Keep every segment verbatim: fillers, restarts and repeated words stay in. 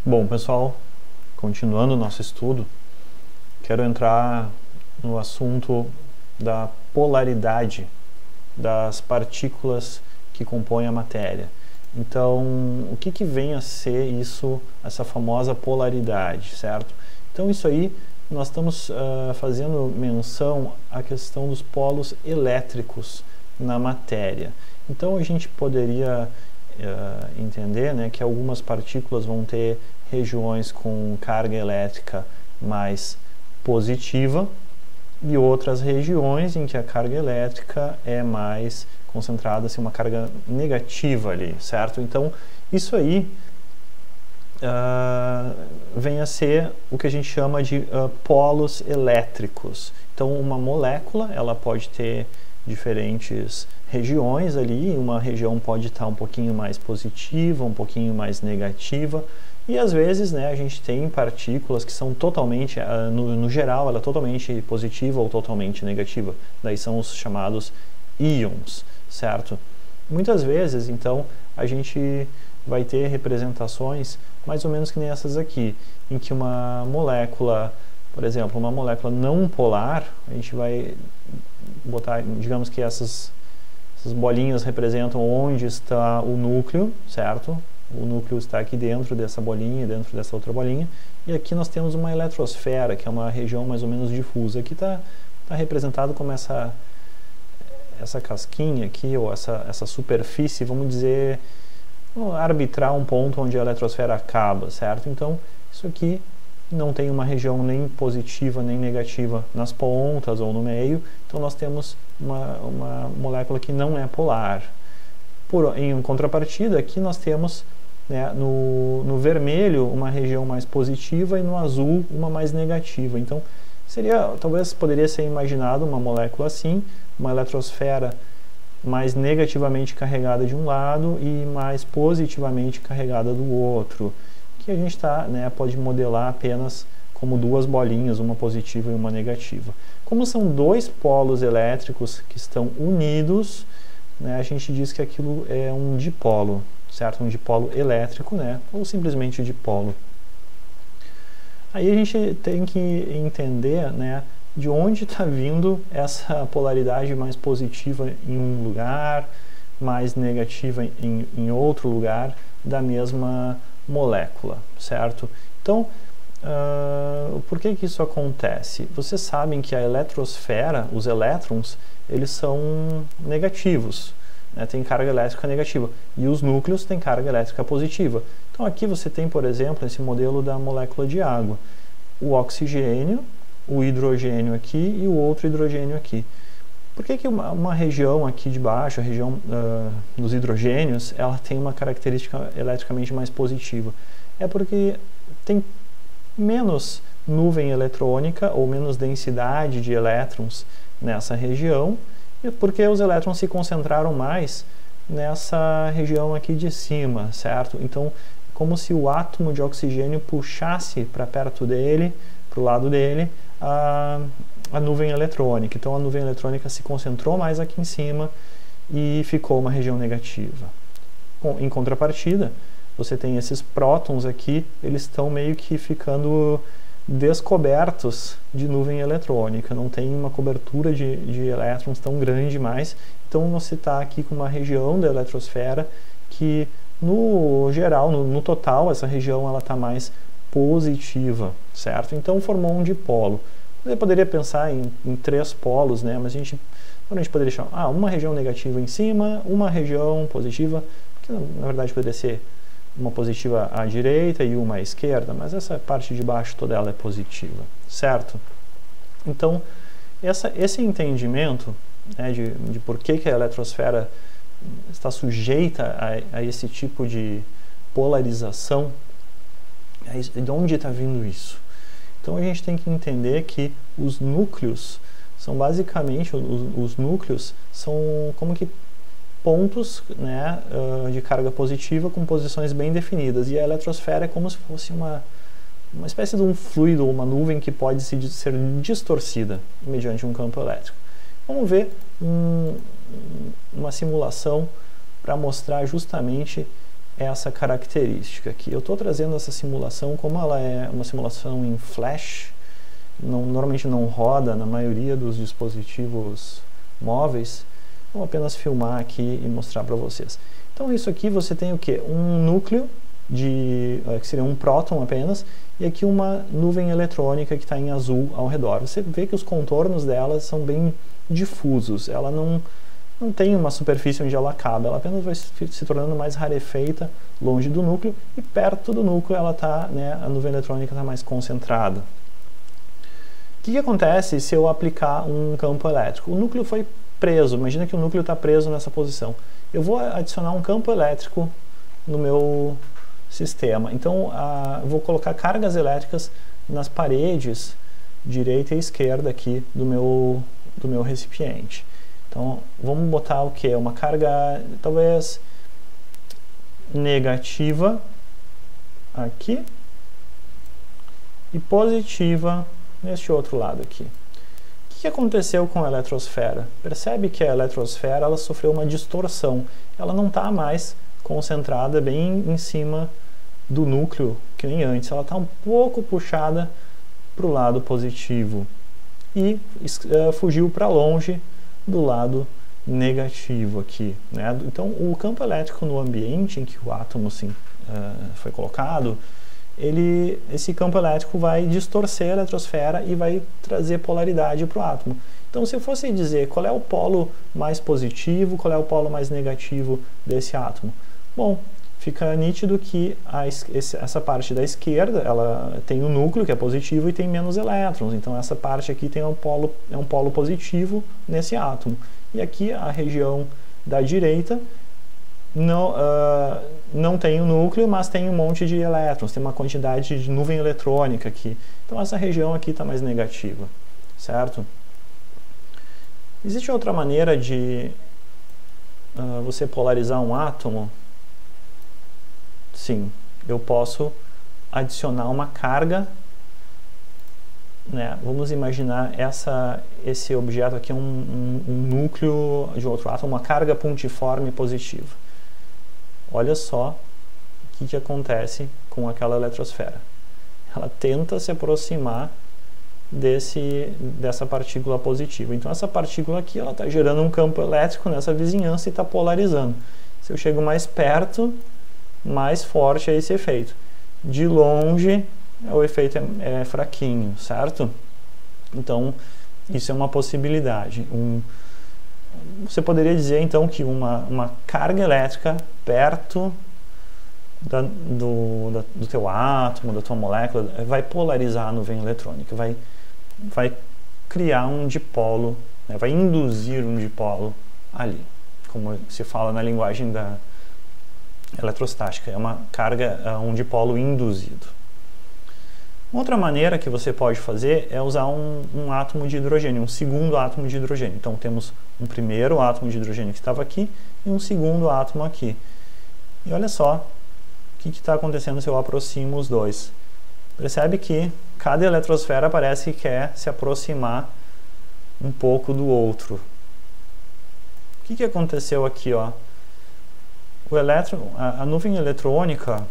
Bom, pessoal, continuando o nosso estudo, quero entrar no assunto da polaridade das partículas que compõem a matéria. Então, o que que vem a ser isso, essa famosa polaridade, certo? Então, isso aí, nós estamos uh, fazendo menção à questão dos polos elétricos na matéria. Então, a gente poderia uh, entender, né, que algumas partículas vão ter regiões com carga elétrica mais positiva e outras regiões em que a carga elétrica é mais concentrada, assim, uma carga negativa ali, certo? Então, isso aí uh, vem a ser o que a gente chama de uh, polos elétricos. Então, uma molécula, ela pode ter diferentes regiões ali, uma região pode estar um pouquinho mais positiva, um pouquinho mais negativa, e às vezes, né, a gente tem partículas que são totalmente, uh, no, no geral, ela é totalmente positiva ou totalmente negativa. Daí são os chamados íons, certo? Muitas vezes, então, a gente vai ter representações mais ou menos que nem essas aqui, em que uma molécula, por exemplo, uma molécula não polar, a gente vai botar, digamos que essas, essas bolinhas representam onde está o núcleo, certo? O núcleo está aqui dentro dessa bolinha, dentro dessa outra bolinha, e aqui nós temos uma eletrosfera, que é uma região mais ou menos difusa. Aqui está tá representado como essa, essa casquinha aqui, ou essa, essa superfície, vamos dizer, vamos arbitrar um ponto onde a eletrosfera acaba, certo? Então, isso aqui não tem uma região nem positiva nem negativa nas pontas ou no meio, então nós temos uma, uma molécula que não é polar. Por, em contrapartida, aqui nós temos, né, no, no vermelho uma região mais positiva e no azul uma mais negativa. Então, seria, talvez poderia ser imaginado uma molécula assim, uma eletrosfera mais negativamente carregada de um lado e mais positivamente carregada do outro, que a gente tá, né, pode modelar apenas como duas bolinhas, uma positiva e uma negativa. Como são dois polos elétricos que estão unidos, né, a gente diz que aquilo é um dipolo, certo? Um dipolo elétrico, né, ou simplesmente dipolo. Aí a gente tem que entender, né, de onde está vindo essa polaridade mais positiva em um lugar, mais negativa em, em outro lugar da mesma molécula, certo? Então, uh, por que que isso acontece? Vocês sabem que a eletrosfera, os elétrons, eles são negativos, né? Tem carga elétrica negativa, e os núcleos têm carga elétrica positiva. Então aqui você tem, por exemplo, esse modelo da molécula de água, o oxigênio, o hidrogênio aqui e o outro hidrogênio aqui. Por que que uma, uma região aqui de baixo, a região uh, dos hidrogênios, ela tem uma característica eletricamente mais positiva? É porque tem menos nuvem eletrônica ou menos densidade de elétrons nessa região, e porque os elétrons se concentraram mais nessa região aqui de cima, certo? Então, como se o átomo de oxigênio puxasse para perto dele, para o lado dele, a, a nuvem eletrônica. Então, a nuvem eletrônica se concentrou mais aqui em cima e ficou uma região negativa. Bom, em contrapartida, você tem esses prótons aqui, eles estão meio que ficando descobertos de nuvem eletrônica, não tem uma cobertura de, de elétrons tão grande mais, então você está aqui com uma região da eletrosfera que, no geral, no, no total, essa região ela está mais positiva, certo? Então formou um dipolo. Você poderia pensar em, em três polos, né? Mas a gente, a gente poderia deixar ah, uma região negativa em cima, uma região positiva, que na verdade poderia ser uma positiva à direita e uma à esquerda, mas essa parte de baixo toda ela é positiva, certo? Então, essa, esse entendimento, né, de, de por que, que a eletrosfera está sujeita a, a esse tipo de polarização, é, de onde está vindo isso? Então, a gente tem que entender que os núcleos são basicamente, os, os núcleos são como que pontos, né, uh, de carga positiva com posições bem definidas, e a eletrosfera é como se fosse uma, uma espécie de um fluido ou uma nuvem que pode se, ser distorcida mediante um campo elétrico. Vamos ver um, uma simulação para mostrar justamente essa característica aqui. Eu estou trazendo essa simulação, como ela é uma simulação em flash, não, normalmente não roda na maioria dos dispositivos móveis, vou apenas filmar aqui e mostrar para vocês. Então isso aqui você tem o que? Um núcleo, de, que seria um próton apenas, e aqui uma nuvem eletrônica que está em azul ao redor. Você vê que os contornos dela são bem difusos, ela não, não tem uma superfície onde ela acaba, ela apenas vai se tornando mais rarefeita longe do núcleo, e perto do núcleo ela tá, né, a nuvem eletrônica está mais concentrada. O que, que acontece se eu aplicar um campo elétrico? O núcleo foi preso, imagina que o núcleo está preso nessa posição. Eu vou adicionar um campo elétrico no meu sistema. Então, a, vou colocar cargas elétricas nas paredes direita e esquerda aqui do meu, do meu recipiente. Então, vamos botar o que? Uma carga, talvez, negativa aqui e positiva neste outro lado aqui. O que aconteceu com a eletrosfera? Percebe que a eletrosfera ela sofreu uma distorção. Ela não está mais concentrada bem em cima do núcleo, que nem antes. Ela está um pouco puxada para o lado positivo e uh, fugiu para longe do lado negativo aqui, né? Então, o campo elétrico no ambiente em que o átomo sim, uh, foi colocado, ele, esse campo elétrico vai distorcer a eletrosfera e vai trazer polaridade para o átomo. Então, se eu fosse dizer qual é o polo mais positivo, qual é o polo mais negativo desse átomo, bom, fica nítido que a, essa parte da esquerda, ela tem o núcleo, que é positivo, e tem menos elétrons. Então, essa parte aqui tem um polo, é um polo positivo nesse átomo. E aqui, a região da direita não, uh, não tem o núcleo, mas tem um monte de elétrons, tem uma quantidade de nuvem eletrônica aqui. Então, essa região aqui está mais negativa, certo? Existe outra maneira de uh, você polarizar um átomo? Sim, eu posso adicionar uma carga, né? Vamos imaginar essa, esse objeto aqui, um, um, um núcleo de outro átomo, uma carga pontiforme positiva. Olha só o que, que acontece com aquela eletrosfera. Ela tenta se aproximar desse, dessa partícula positiva. Então essa partícula aqui está gerando um campo elétrico nessa vizinhança e está polarizando. Se eu chego mais perto, mais forte é esse efeito. De longe, o efeito é, é fraquinho, certo? Então, isso é uma possibilidade. Um, você poderia dizer, então, que uma, uma carga elétrica perto da, do, da, do teu átomo, da tua molécula, vai polarizar a nuvem eletrônica, vai, vai criar um dipolo, né, vai induzir um dipolo ali, como se fala na linguagem da eletrostática, é uma carga, um dipolo induzido. Outra maneira que você pode fazer é usar um, um átomo de hidrogênio, um segundo átomo de hidrogênio. Então temos um primeiro átomo de hidrogênio que estava aqui e um segundo átomo aqui. E olha só o que está acontecendo se eu aproximo os dois. Percebe que cada eletrosfera parece que quer se aproximar um pouco do outro. O que, que aconteceu aqui, ó? O eletro, a, a nuvem eletrônica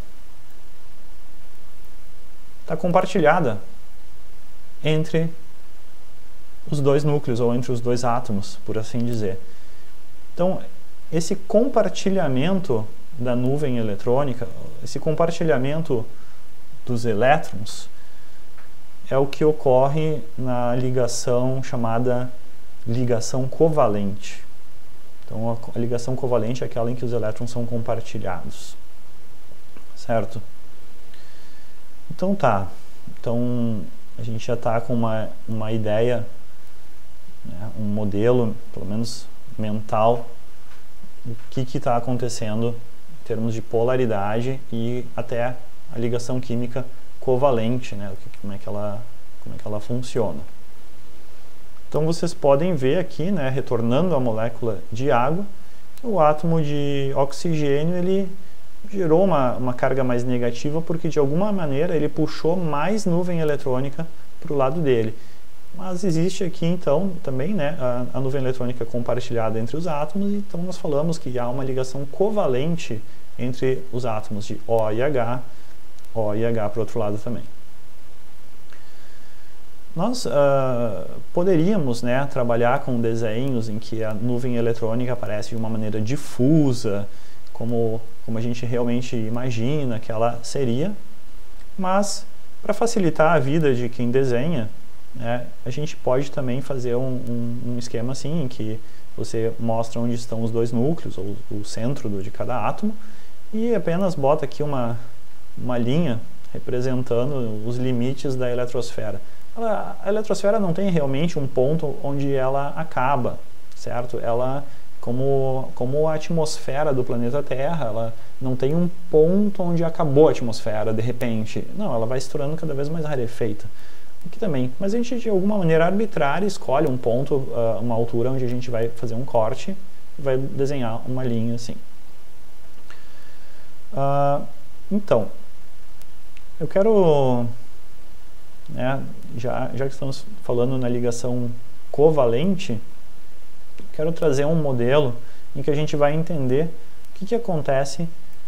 está compartilhada entre os dois núcleos, ou entre os dois átomos, por assim dizer. Então, esse compartilhamento da nuvem eletrônica, esse compartilhamento dos elétrons, é o que ocorre na ligação chamada ligação covalente. Então, a ligação covalente é aquela em que os elétrons são compartilhados, certo? Então tá, então a gente já está com uma, uma ideia, né, um modelo, pelo menos mental, do que está acontecendo em termos de polaridade e até a ligação química covalente, né, como é que ela, como é que ela funciona. Então vocês podem ver aqui, né, retornando à molécula de água, o átomo de oxigênio ele gerou uma, uma carga mais negativa porque de alguma maneira ele puxou mais nuvem eletrônica para o lado dele. Mas existe aqui então também, né, a, a nuvem eletrônica compartilhada entre os átomos, então nós falamos que há uma ligação covalente entre os átomos de O e H, O e H para o outro lado também. Nós uh, poderíamos, né, trabalhar com desenhos em que a nuvem eletrônica aparece de uma maneira difusa, como, como a gente realmente imagina que ela seria, mas para facilitar a vida de quem desenha, né, a gente pode também fazer um, um, um esquema assim, em que você mostra onde estão os dois núcleos, ou o centro do, de cada átomo, e apenas bota aqui uma, uma linha representando os limites da eletrosfera. Ela, a eletrosfera não tem realmente um ponto onde ela acaba, certo? Ela, como, como a atmosfera do planeta Terra, ela não tem um ponto onde acabou a atmosfera de repente. Não, ela vai se tornando cada vez mais rarefeita. Aqui também. Mas a gente, de alguma maneira arbitrária, escolhe um ponto, uh, uma altura onde a gente vai fazer um corte e vai desenhar uma linha assim. Uh, então, eu quero... Né, já, já que estamos falando na ligação covalente, quero trazer um modelo em que a gente vai entender o que, que acontece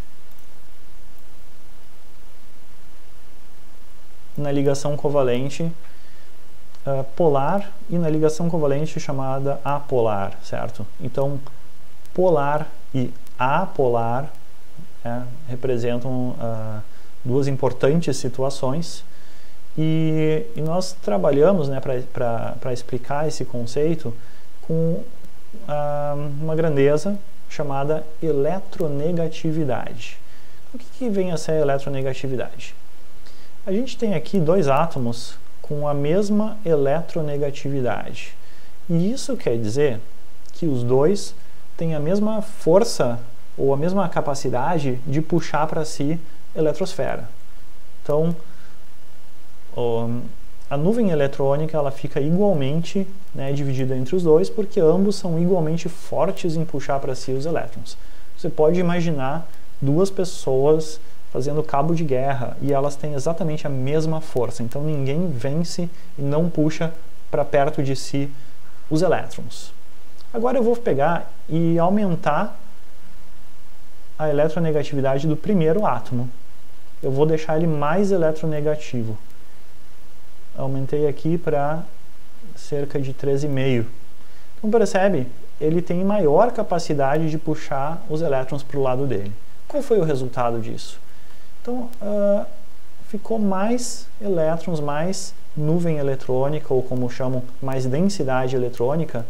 na ligação covalente uh, polar e na ligação covalente chamada apolar, certo? Então, polar e apolar é, representam uh, duas importantes situações. E, e nós trabalhamos, né, para explicar esse conceito com ah, uma grandeza chamada eletronegatividade. O que, que vem a ser a eletronegatividade? A gente tem aqui dois átomos com a mesma eletronegatividade. E isso quer dizer que os dois têm a mesma força ou a mesma capacidade de puxar para si a eletrosfera. Então, a nuvem eletrônica ela fica igualmente, né, dividida entre os dois, porque ambos são igualmente fortes em puxar para si os elétrons. Você pode imaginar duas pessoas fazendo cabo de guerra e elas têm exatamente a mesma força, então ninguém vence e não puxa para perto de si os elétrons. Agora eu vou pegar e aumentar a eletronegatividade do primeiro átomo. Eu vou deixar ele mais eletronegativo. Aumentei aqui para cerca de três vírgula cinco. Então percebe, ele tem maior capacidade de puxar os elétrons para o lado dele. Qual foi o resultado disso? Então uh, ficou mais elétrons, mais nuvem eletrônica, ou como chamam, mais densidade eletrônica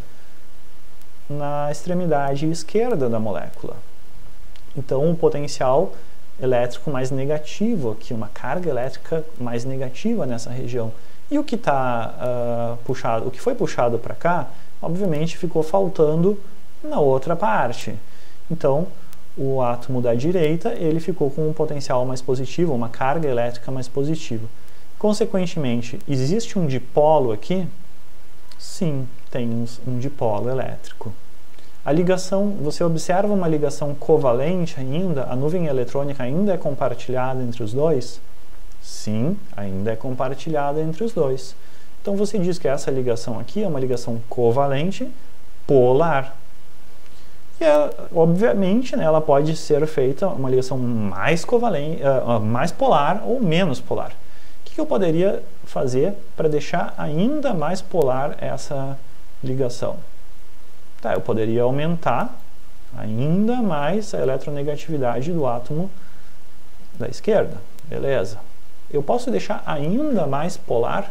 na extremidade esquerda da molécula. Então o potencial elétrico mais negativo aqui, uma carga elétrica mais negativa nessa região. E o que tá, uh, puxado, o que foi puxado para cá, obviamente ficou faltando na outra parte. Então, o átomo da direita, ele ficou com um potencial mais positivo, uma carga elétrica mais positiva. Consequentemente, existe um dipolo aqui? Sim, tem um dipolo elétrico. A ligação, você observa uma ligação covalente ainda? A nuvem eletrônica ainda é compartilhada entre os dois? Sim, ainda é compartilhada entre os dois. Então você diz que essa ligação aqui é uma ligação covalente polar. E ela, obviamente, né, ela pode ser feita uma ligação mais covalente, uh, mais polar ou menos polar. O que, que eu poderia fazer para deixar ainda mais polar essa ligação? Tá, eu poderia aumentar ainda mais a eletronegatividade do átomo da esquerda. Beleza. Eu posso deixar ainda mais polar?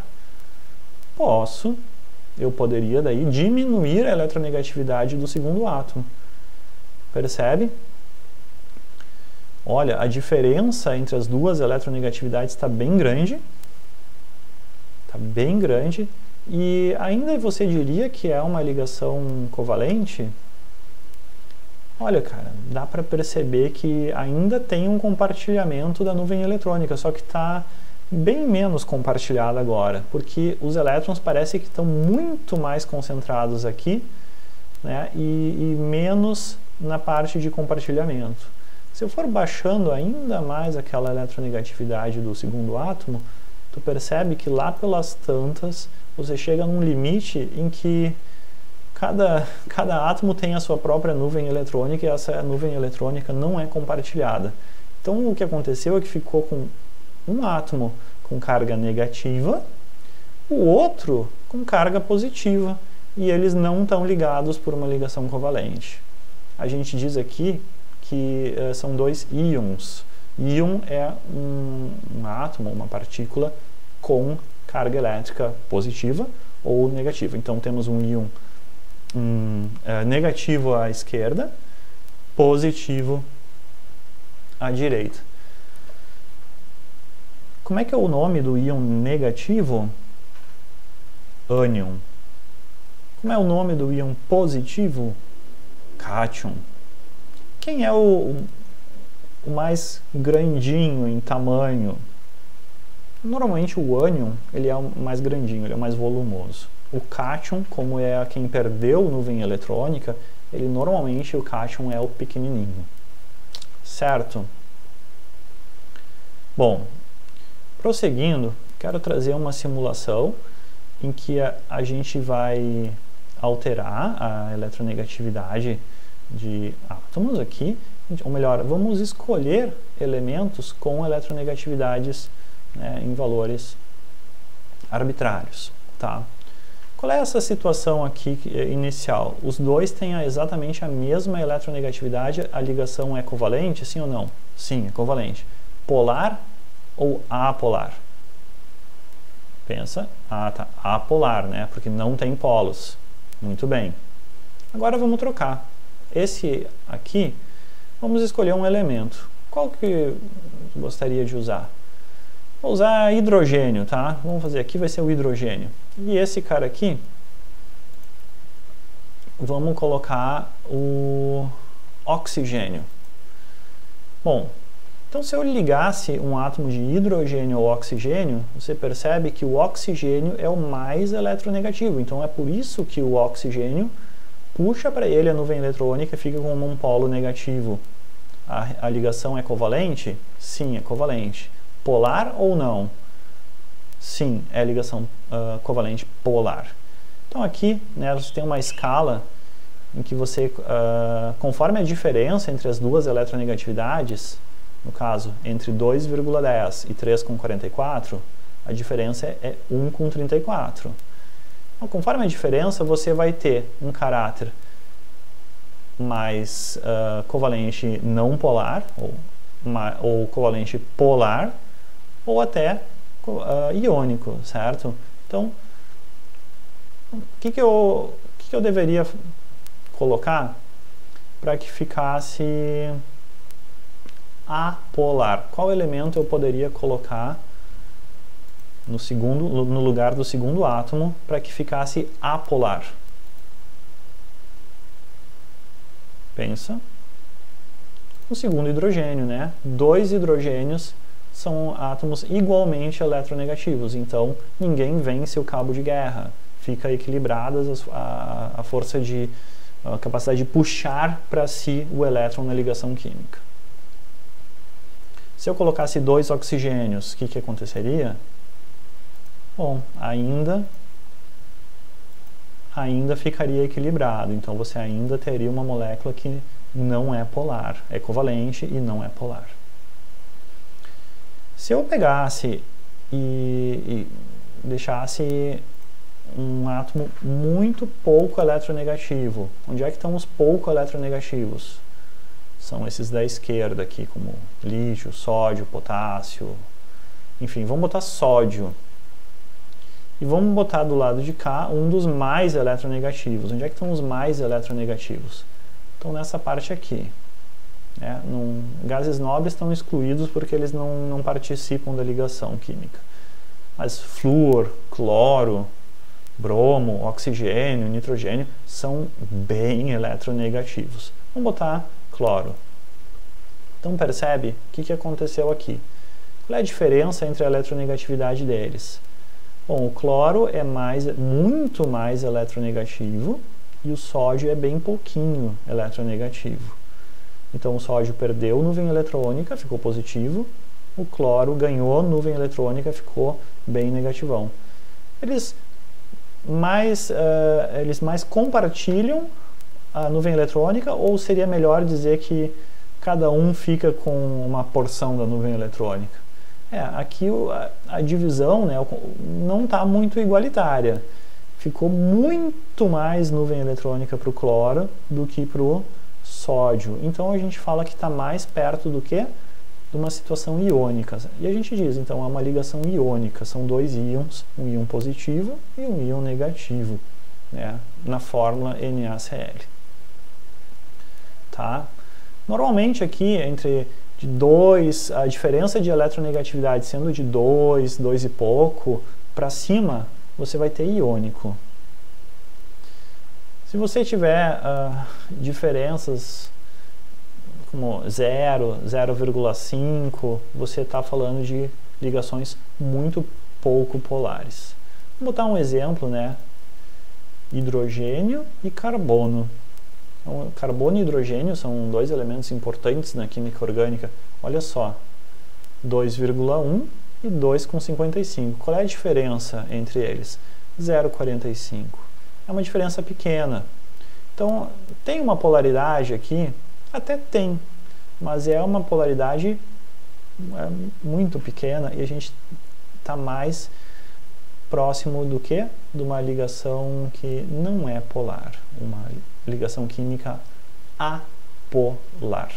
Posso. Eu poderia daí diminuir a eletronegatividade do segundo átomo. Percebe? Olha, a diferença entre as duas eletronegatividades está bem grande. Está bem grande. E ainda você diria que é uma ligação covalente? Olha, cara, dá para perceber que ainda tem um compartilhamento da nuvem eletrônica, só que está bem menos compartilhado agora, porque os elétrons parece que estão muito mais concentrados aqui, né, e, e menos na parte de compartilhamento. Se eu for baixando ainda mais aquela eletronegatividade do segundo átomo, tu percebe que lá pelas tantas você chega num limite em que cada, cada átomo tem a sua própria nuvem eletrônica e essa nuvem eletrônica não é compartilhada. Então o que aconteceu é que ficou com um átomo com carga negativa, o outro com carga positiva, e eles não estão ligados por uma ligação covalente. A gente diz aqui que uh, são dois íons. Íon é um, um átomo, uma partícula com carga elétrica positiva ou negativa. Então temos um íon um, uh, negativo à esquerda, positivo à direita. Como é que é o nome do íon negativo? Ânion. Como é o nome do íon positivo? Cátion. Quem é o, o mais grandinho em tamanho? Normalmente o ânion ele é o mais grandinho, ele é o mais volumoso. O cátion, como é quem perdeu nuvem eletrônica, ele normalmente o cátion é o pequenininho. Certo? Bom, prosseguindo, quero trazer uma simulação em que a, a gente vai alterar a eletronegatividade de átomos aqui, ou melhor, vamos escolher elementos com eletronegatividades, né, em valores arbitrários, tá? Qual é essa situação aqui inicial? Os dois têm exatamente a mesma eletronegatividade, a ligação é covalente, sim ou não? Sim, é covalente. Polar ou apolar? Pensa, ah tá, apolar, né? Porque não tem polos. Muito bem. Agora vamos trocar. Esse aqui, vamos escolher um elemento. Qual que gostaria de usar? Vou usar hidrogênio, tá? Vamos fazer aqui, vai ser o hidrogênio. E esse cara aqui, vamos colocar o oxigênio. Bom, então se eu ligasse um átomo de hidrogênio ao oxigênio, você percebe que o oxigênio é o mais eletronegativo. Então é por isso que o oxigênio puxa para ele a nuvem eletrônica e fica com um polo negativo. A, a ligação é covalente? Sim, é covalente. Polar ou não? Sim, é ligação uh, covalente polar. Então aqui, né, você tem uma escala em que você, uh, conforme a diferença entre as duas eletronegatividades, no caso, entre dois vírgula dez e três vírgula quarenta e quatro, a diferença é um vírgula trinta e quatro. Então, conforme a diferença, você vai ter um caráter mais uh, covalente não polar, ou, uma, ou covalente polar, ou até uh, iônico, certo? Então, o que, que, eu, que, que eu deveria colocar para que ficasse apolar? Qual elemento eu poderia colocar no, segundo, no lugar do segundo átomo para que ficasse apolar? Pensa. O segundo hidrogênio, né? Dois hidrogênios são átomos igualmente eletronegativos, então ninguém vence o cabo de guerra. Fica equilibradas a, a força de a capacidade de puxar para si o elétron na ligação química. Se eu colocasse dois oxigênios, o que, que aconteceria? Bom, ainda, ainda ficaria equilibrado. Então você ainda teria uma molécula que não é polar, é covalente e não é polar. Se eu pegasse e, e deixasse um átomo muito pouco eletronegativo, onde é que estão os pouco eletronegativos? São esses da esquerda aqui, como lítio, sódio, potássio, enfim, vamos botar sódio. E vamos botar do lado de cá um dos mais eletronegativos. Onde é que estão os mais eletronegativos? Estão nessa parte aqui. É, num, gases nobres estão excluídos porque eles não, não participam da ligação química. Mas flúor, cloro, bromo, oxigênio, nitrogênio são bem eletronegativos. Vamos botar cloro. Então percebe o que, que aconteceu aqui. Qual é a diferença entre a eletronegatividade deles? Bom, o cloro é mais, muito mais eletronegativo e o sódio é bem pouquinho eletronegativo. Então o sódio perdeu nuvem eletrônica, ficou positivo. O cloro ganhou nuvem eletrônica, ficou bem negativão. Eles mais, uh, eles mais compartilham a nuvem eletrônica, ou seria melhor dizer que cada um fica com uma porção da nuvem eletrônica? É, aqui a, a divisão, né, não está muito igualitária. Ficou muito mais nuvem eletrônica para o cloro do que para o sódio. Então a gente fala que está mais perto do que? De uma situação iônica. E a gente diz, então, é uma ligação iônica. São dois íons, um íon positivo e um íon negativo, né, na fórmula NaCl. Tá? Normalmente aqui, entre de dois, a diferença de eletronegatividade sendo de dois, dois e pouco, para cima, você vai ter iônico. Se você tiver uh, diferenças como zero, zero vírgula cinco, você está falando de ligações muito pouco polares. Vou botar um exemplo, né? Hidrogênio e carbono. Então, carbono e hidrogênio são dois elementos importantes na química orgânica. Olha só, dois vírgula um e dois vírgula cinquenta e cinco. Qual é a diferença entre eles? zero vírgula quarenta e cinco. É uma diferença pequena. Então, tem uma polaridade aqui? Até tem, mas é uma polaridade é, muito pequena e a gente está mais próximo do que? De uma ligação que não é polar, uma ligação química apolar.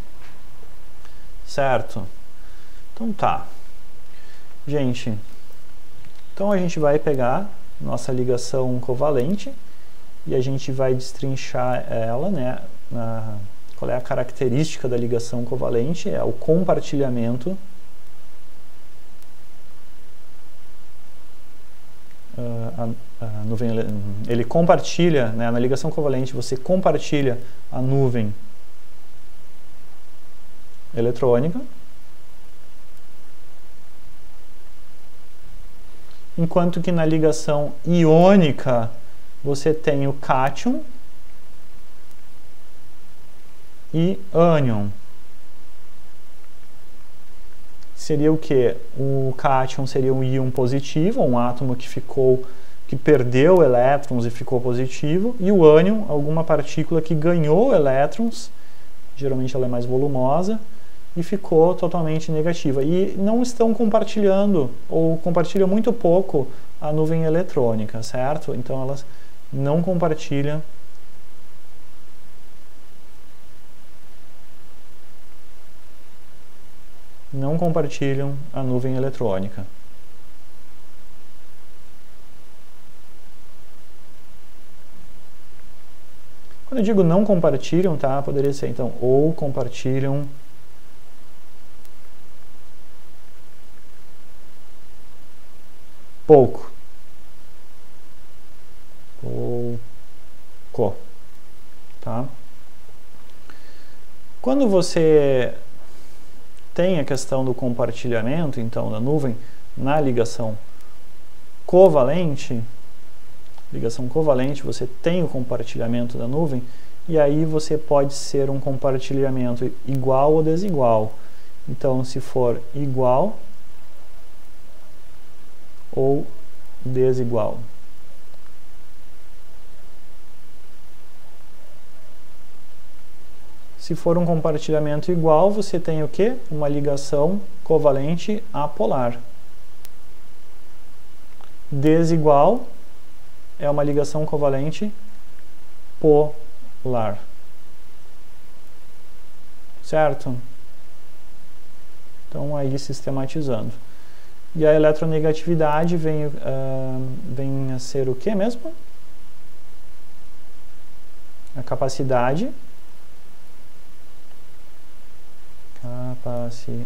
Certo? Então tá. Gente, então a gente vai pegar nossa ligação covalente e a gente vai destrinchar ela, né? Na, qual é a característica da ligação covalente? É o compartilhamento uh, a, a nuvem, ele compartilha, né, na ligação covalente você compartilha a nuvem eletrônica, enquanto que na ligação iônica você tem o cátion e ânion. Seria o que? O cátion seria um íon positivo, um átomo que ficou, que perdeu elétrons e ficou positivo, e o ânion, alguma partícula que ganhou elétrons, geralmente ela é mais volumosa, e ficou totalmente negativa. E não estão compartilhando, ou compartilham muito pouco a nuvem eletrônica, certo? Então elas não compartilham não compartilham a nuvem eletrônica. Quando eu digo não compartilham, tá? Poderia ser então ou compartilham pouco. Pouco. Tá? Quando você tem a questão do compartilhamento, então, da nuvem na ligação covalente, ligação covalente, você tem o compartilhamento da nuvem, e aí você pode ser um compartilhamento igual ou desigual. Então, se for igual ou desigual. Se for um compartilhamento igual, você tem o quê? Uma ligação covalente apolar. Desigual é uma ligação covalente polar. Certo? Então, aí sistematizando. E a eletronegatividade vem, uh, vem a ser o que mesmo? A capacidade Capaci,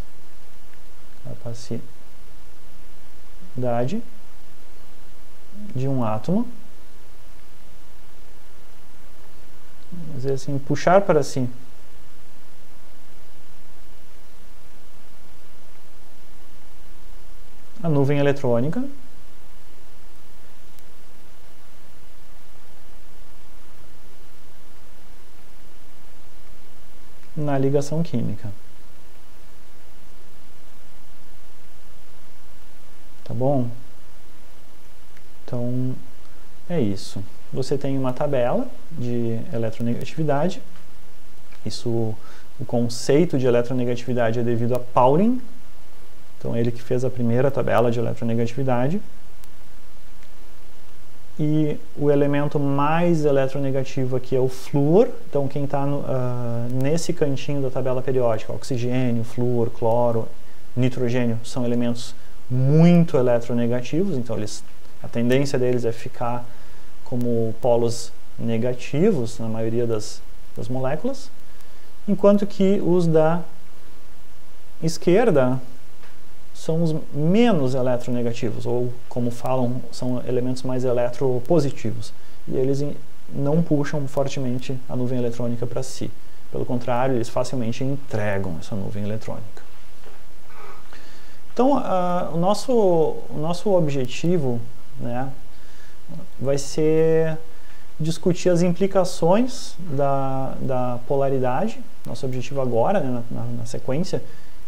capacidade de um átomo, vamos dizer assim, puxar para si a nuvem eletrônica na ligação química. Tá bom? Então, é isso. Você tem uma tabela de eletronegatividade. Isso, o conceito de eletronegatividade é devido a Pauling. Então, ele que fez a primeira tabela de eletronegatividade. E o elemento mais eletronegativo aqui é o flúor. Então, quem está uh, nesse cantinho da tabela periódica, oxigênio, flúor, cloro, nitrogênio, são elementos muito eletronegativos. Então, eles, a tendência deles é ficar como polos negativos na maioria das, das moléculas, enquanto que os da esquerda são os menos eletronegativos, ou como falam, são elementos mais eletropositivos, e eles não puxam fortemente a nuvem eletrônica para si. Pelo contrário, eles facilmente entregam essa nuvem eletrônica. Então, uh, o, nosso, o nosso objetivo, né, vai ser discutir as implicações da, da polaridade, nosso objetivo agora, né, na, na sequência,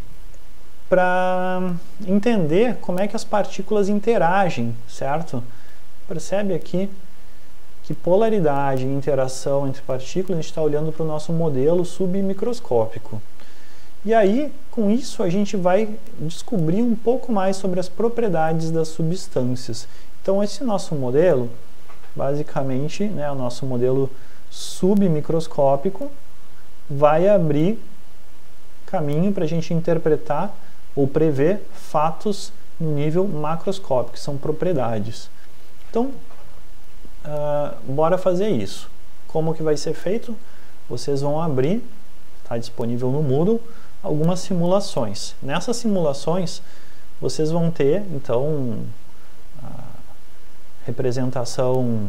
para entender como é que as partículas interagem, certo? Percebe aqui que polaridade e interação entre partículas, a gente está olhando para o nosso modelo submicroscópico. E aí, com isso, a gente vai descobrir um pouco mais sobre as propriedades das substâncias. Então, esse nosso modelo, basicamente, né, o nosso modelo submicroscópico, vai abrir caminho para a gente interpretar ou prever fatos no nível macroscópico, que são propriedades. Então, uh, bora fazer isso. Como que vai ser feito? Vocês vão abrir, está disponível no Moodle, algumas simulações. Nessas simulações, vocês vão ter, então, representação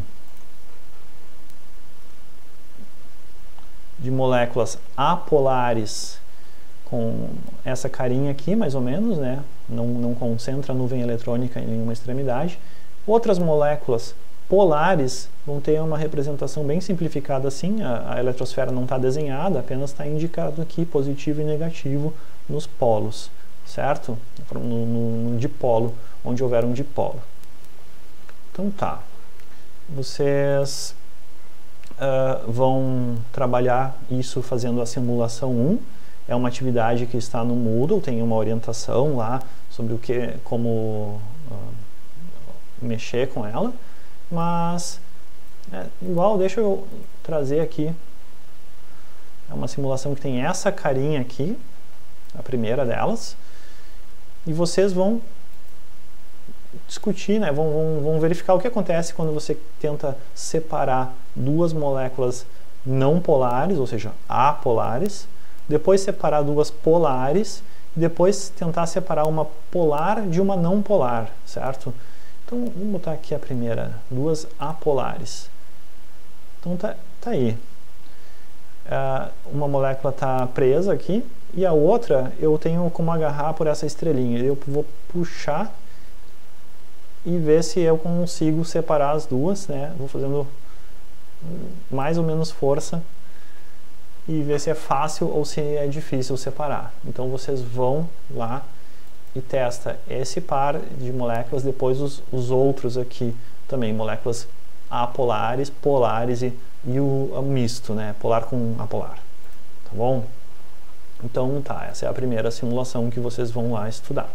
de moléculas apolares com essa carinha aqui, mais ou menos, né? Não, não concentra a nuvem eletrônica em nenhuma extremidade. Outras moléculas polares vão ter uma representação bem simplificada assim, a, a eletrosfera não está desenhada, apenas está indicado aqui positivo e negativo nos polos, certo? No, no, no dipolo, onde houver um dipolo. Então tá, vocês uh, vão trabalhar isso fazendo a simulação um, é uma atividade que está no Moodle, tem uma orientação lá sobre o que, como uh, mexer com ela, mas é, igual, deixa eu trazer aqui, é uma simulação que tem essa carinha aqui, a primeira delas, e vocês vão discutir, né? vão, vão, vão verificar o que acontece quando você tenta separar duas moléculas não polares, ou seja, apolares, depois separar duas polares, e depois tentar separar uma polar de uma não polar, certo? Então, vamos botar aqui a primeira, duas apolares. Então, tá, tá aí. Uh, uma molécula está presa aqui, e a outra eu tenho como agarrar por essa estrelinha. Eu vou puxar e ver se eu consigo separar as duas, né? Vou fazendo mais ou menos força e ver se é fácil ou se é difícil separar. Então vocês vão lá e testa esse par de moléculas, depois os, os outros aqui também, moléculas apolares, polares e, e o, o misto, né? Polar com apolar, tá bom? Então tá, essa é a primeira simulação que vocês vão lá estudar.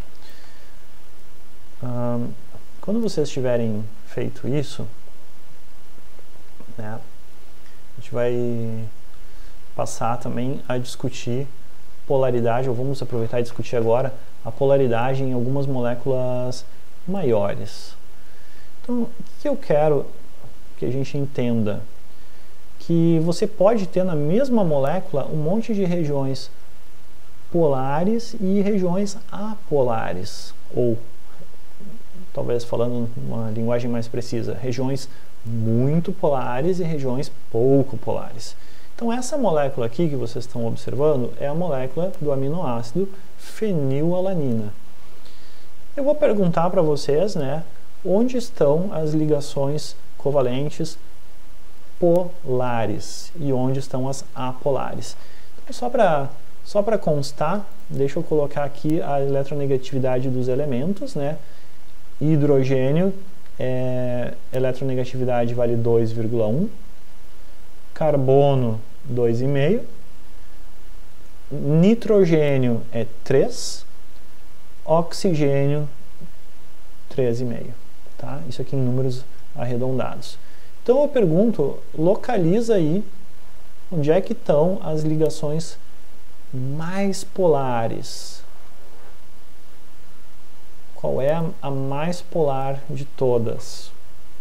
Um, quando vocês tiverem feito isso, né, a gente vai passar também a discutir polaridade, ou vamos aproveitar e discutir agora a polaridade em algumas moléculas maiores. Então, o que eu quero que a gente entenda? Que você pode ter na mesma molécula um monte de regiões polares e regiões apolares, ou talvez falando uma linguagem mais precisa, regiões muito polares e regiões pouco polares. Então essa molécula aqui que vocês estão observando é a molécula do aminoácido fenilalanina. Eu vou perguntar para vocês, né, onde estão as ligações covalentes polares e onde estão as apolares. Então, só para só para constar, deixa eu colocar aqui a eletronegatividade dos elementos, né? Hidrogênio é, eletronegatividade vale dois vírgula um, carbono dois vírgula cinco, nitrogênio é três, oxigênio três vírgula cinco, tá? Isso aqui em números arredondados. Então eu pergunto, localiza aí onde é que estão as ligações mais polares. Qual é a, a mais polar de todas?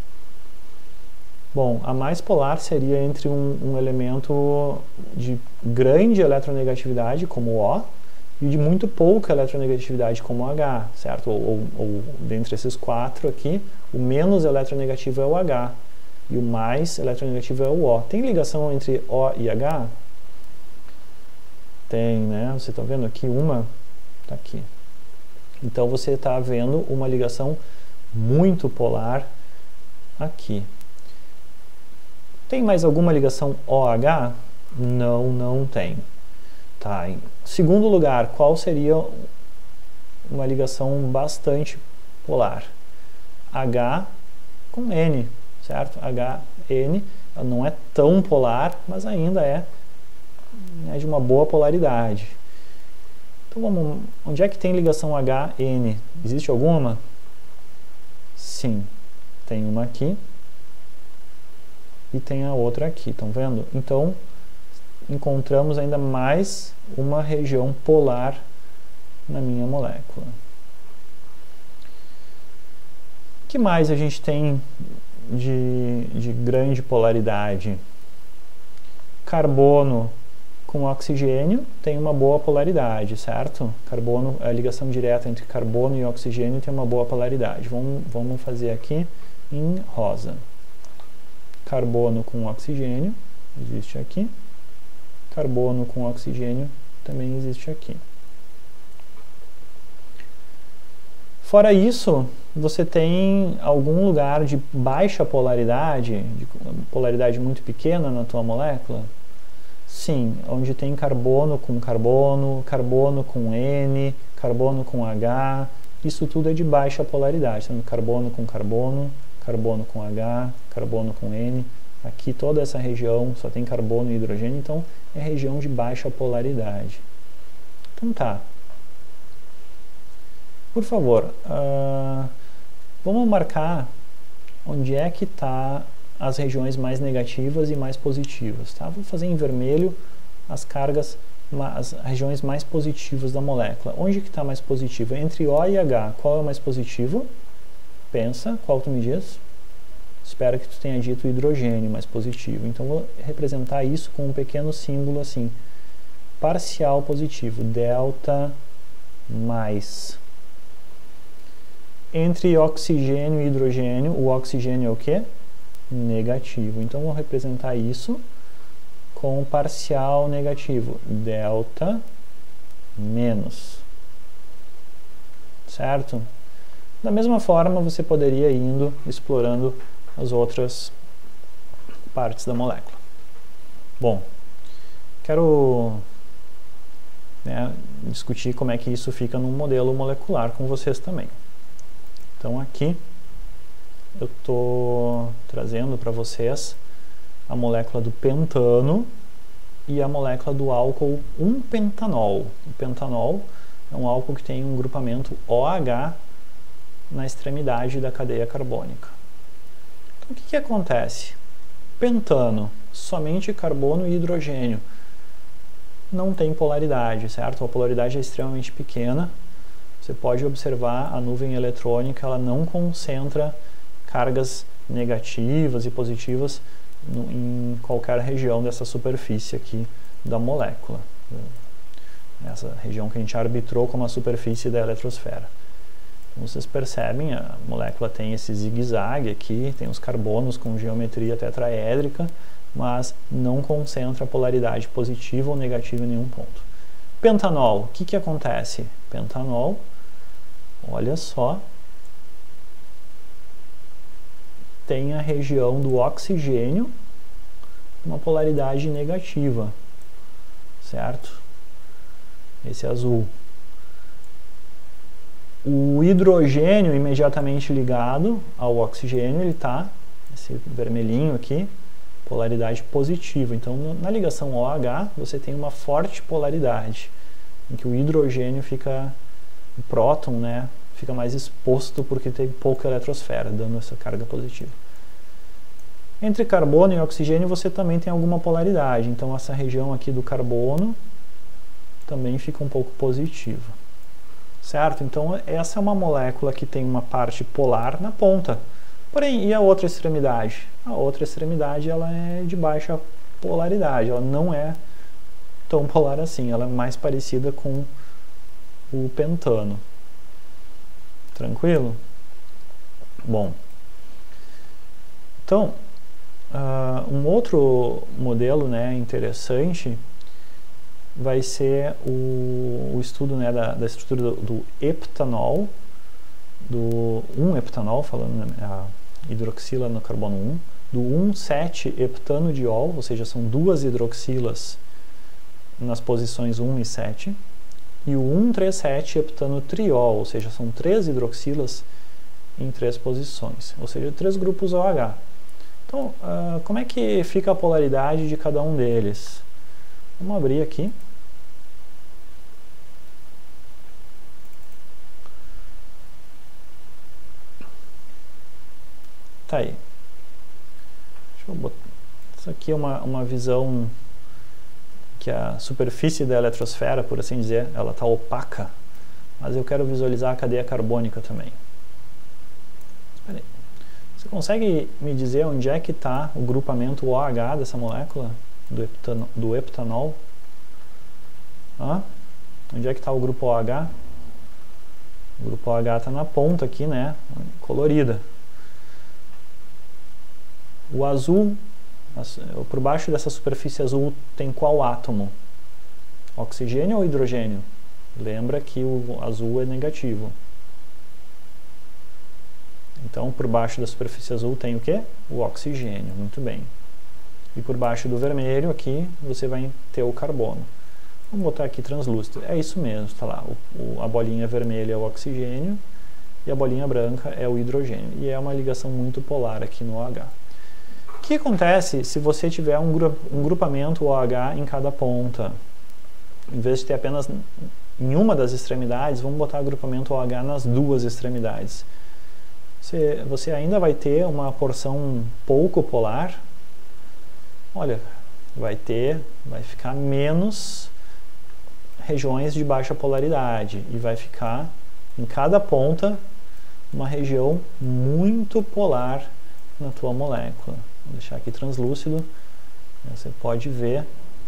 Bom, a mais polar seria entre um, um elemento de grande eletronegatividade, como o O, e de muito pouca eletronegatividade, como o H, certo? Ou, ou, ou dentre esses quatro aqui, o menos eletronegativo é o H, e o mais eletronegativo é o O. Tem ligação entre O e H? Tem, né? Você está vendo aqui uma? Está aqui. Então você está vendo uma ligação muito polar aqui. Tem mais alguma ligação O H? Não, não tem. Tá. Em segundo lugar, qual seria uma ligação bastante polar? H com N, certo? H N não é tão polar, mas ainda é, é de uma boa polaridade. Então vamos, onde é que tem ligação H N? Existe alguma? Sim, tem uma aqui e tem a outra aqui, estão vendo? Então encontramos ainda mais uma região polar na minha molécula. O que mais a gente tem de, de grande polaridade? Carbono com oxigênio tem uma boa polaridade, certo? Carbono, a ligação direta entre carbono e oxigênio tem uma boa polaridade. Vamos, vamos fazer aqui em rosa. Carbono com oxigênio existe aqui. Carbono com oxigênio também existe aqui. Fora isso, você tem algum lugar de baixa polaridade, de polaridade muito pequena na tua molécula? Sim, onde tem carbono com carbono, carbono com N, carbono com H, isso tudo é de baixa polaridade, sendo carbono com carbono, carbono com H, carbono com N. Aqui toda essa região só tem carbono e hidrogênio, então é região de baixa polaridade. Então tá. Por favor, uh, vamos marcar onde é que está as regiões mais negativas e mais positivas. Tá? Vou fazer em vermelho as cargas, as regiões mais positivas da molécula. Onde que está mais positivo? Entre O e H, qual é o mais positivo? Pensa, qual tu me diz? Espero que tu tenha dito o hidrogênio mais positivo. Então vou representar isso com um pequeno símbolo assim. Parcial positivo, delta mais. Entre oxigênio e hidrogênio, o oxigênio é o quê? Negativo. Então vou representar isso com parcial negativo, delta menos. Certo? Da mesma forma, você poderia ir indo, explorando as outras partes da molécula. Bom, quero né, discutir como é que isso fica num modelo molecular com vocês também. Então aqui eu estou trazendo para vocês a molécula do pentano e a molécula do álcool um pentanol. O pentanol é um álcool que tem um grupamento OH na extremidade da cadeia carbônica. Então, o que, que acontece? Pentano, somente carbono e hidrogênio, não tem polaridade, certo? A polaridade é extremamente pequena. Você pode observar a nuvem eletrônica, ela não concentra cargas negativas e positivas no, em qualquer região dessa superfície aqui da molécula. Essa região que a gente arbitrou como a superfície da eletrosfera. Vocês percebem, a molécula tem esse zigue-zague aqui, tem os carbonos com geometria tetraédrica, mas não concentra a polaridade positiva ou negativa em nenhum ponto. Pentanol, o que, que acontece? Pentanol, olha só, tem a região do oxigênio, uma polaridade negativa, certo? Esse azul. O hidrogênio imediatamente ligado ao oxigênio, ele está, esse vermelhinho aqui, polaridade positiva. Então, na ligação OH, você tem uma forte polaridade, em que o hidrogênio fica, o próton, né, fica mais exposto porque tem pouca eletrosfera, dando essa carga positiva. Entre carbono e oxigênio você também tem alguma polaridade, então essa região aqui do carbono também fica um pouco positiva. Certo? Então essa é uma molécula que tem uma parte polar na ponta. Porém, e a outra extremidade? A outra extremidade ela é de baixa polaridade, ela não é tão polar assim, ela é mais parecida com o pentano. Tranquilo? Bom, então, uh, um outro modelo, né, interessante vai ser o, o estudo, né, da, da estrutura do, do heptanol, do um heptanol, falando, né, a hidroxila no carbono um, do um sete heptanodiol, ou seja, são duas hidroxilas nas posições um e sete, e o um três sete heptanotriol, ou seja, são três hidroxilas em três posições, ou seja, três grupos OH. Então, uh, como é que fica a polaridade de cada um deles? Vamos abrir aqui. Tá aí. Deixa eu botar. Isso aqui é uma, uma visão que a superfície da eletrosfera, por assim dizer, ela está opaca, mas eu quero visualizar a cadeia carbônica também. Espera aí. Você consegue me dizer onde é que está o grupamento OH dessa molécula, do, heptano, do heptanol? Ah, onde é que está o grupo OH? O grupo OH está na ponta aqui, né, colorida. O azul, por baixo dessa superfície azul, tem qual átomo? Oxigênio ou hidrogênio? Lembra que o azul é negativo. Então, por baixo da superfície azul tem o quê? O oxigênio, muito bem. E por baixo do vermelho, aqui, você vai ter o carbono. Vamos botar aqui translúcido. É isso mesmo, está lá. O, o, a bolinha vermelha é o oxigênio e a bolinha branca é o hidrogênio. E é uma ligação muito polar aqui no OH. O que acontece se você tiver um, gru um grupamento OH em cada ponta? Em vez de ter apenas em uma das extremidades, vamos botar agrupamento OH nas duas extremidades. Você, você ainda vai ter uma porção pouco polar. Olha, vai ter, vai ficar menos regiões de baixa polaridade e vai ficar em cada ponta uma região muito polar na tua molécula. Vou deixar aqui translúcido, você pode ver,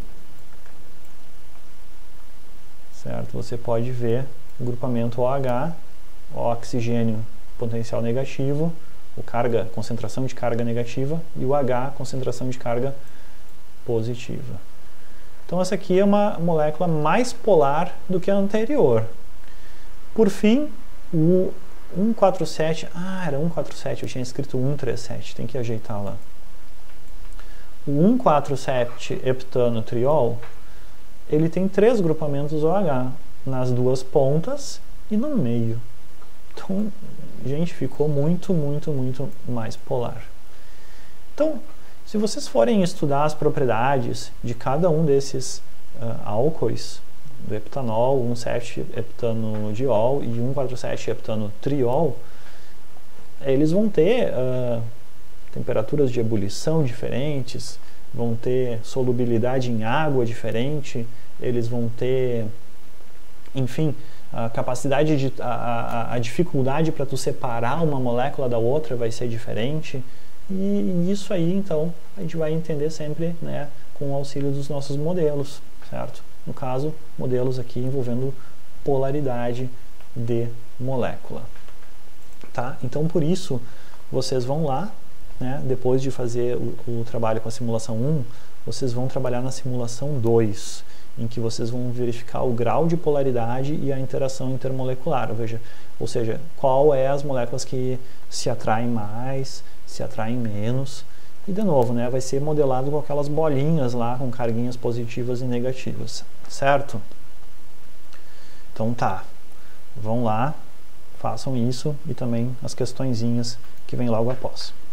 certo? Você pode ver o grupamento OH, o oxigênio potencial negativo, o carga, concentração de carga negativa, e o H, concentração de carga positiva. Então essa aqui é uma molécula mais polar do que a anterior. Por fim, o um quatro sete, ah, era um quatro sete, eu tinha escrito um três sete, tem que ajeitar lá. O um quatro sete heptanotriol, ele tem três grupamentos OH, nas duas pontas e no meio. Então, gente, ficou muito, muito, muito mais polar. Então, se vocês forem estudar as propriedades de cada um desses uh, álcoois, do heptanol, um sete heptanodiol e um quatro sete heptanotriol, eles vão ter uh, temperaturas de ebulição diferentes, vão ter solubilidade em água diferente, eles vão ter, enfim, a capacidade de, a, a, a dificuldade para tu separar uma molécula da outra vai ser diferente, e isso aí, então, a gente vai entender sempre, né, com o auxílio dos nossos modelos, certo? No caso, modelos aqui envolvendo polaridade de molécula, tá? Então, por isso, vocês vão lá, né, depois de fazer o, o trabalho com a simulação um, vocês vão trabalhar na simulação dois, em que vocês vão verificar o grau de polaridade e a interação intermolecular, ou seja, ou seja, qual é as moléculas que se atraem mais, se atraem menos, e de novo, né, vai ser modelado com aquelas bolinhas lá, com carguinhas positivas e negativas, certo? Então tá, vão lá, façam isso e também as questõezinhas que vêm logo após.